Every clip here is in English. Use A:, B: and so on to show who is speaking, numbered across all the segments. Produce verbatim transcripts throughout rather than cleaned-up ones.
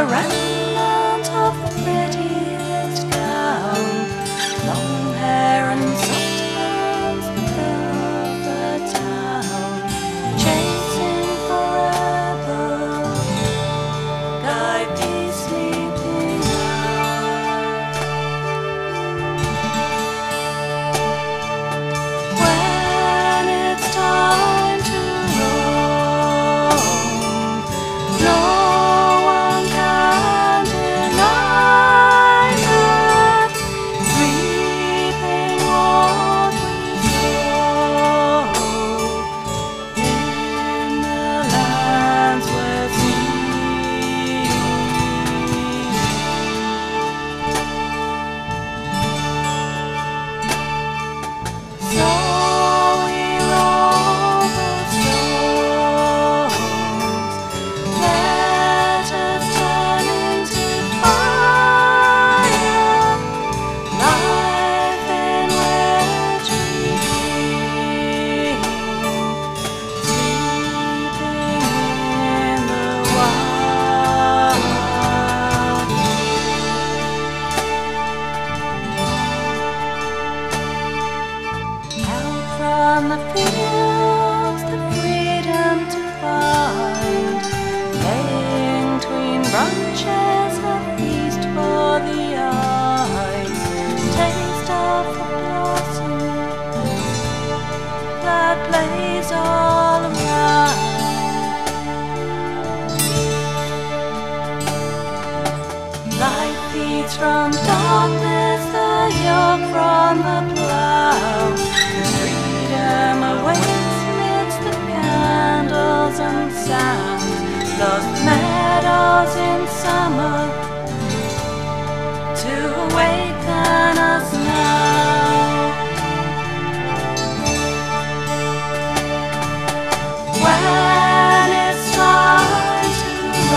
A: remnant of the prettiest gown, long hair and soft hands that fill the town, chasing forever, guide these sleeping eyes. When it's time to roam, no one can deny that reaping what we sow in the lands we're seeing. So we roll the stones, letters turning to fire, life in which we dream, sleeping in the wild. Out from the fields, the freedom to find, laying between branches, a feast for the eyes, taste of the blossom that plays all around. Light feeds from darkness, the yoke from the plough. Freedom awaits amidst the candles and sounds. Lost meadows in summer to awaken us now. When it's time to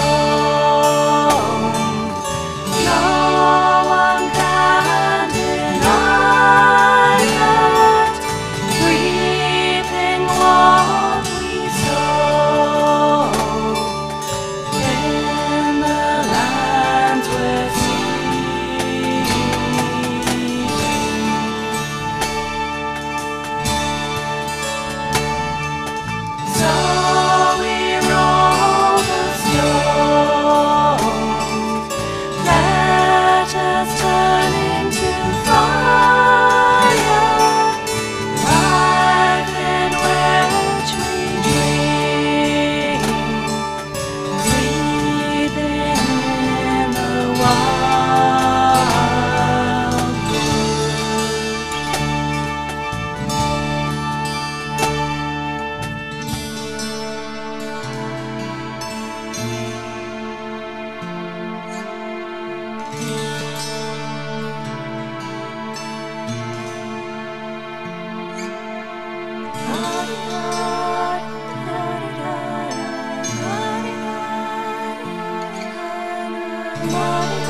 A: roam, no one can deny that reaping what we sow in the lands we're seeing. So we roll the stones, letters turning to fire, life in which we dream, sleeping in the wild. La-di-da, la-di-da, la-di-da, la-di-da, la-di-da.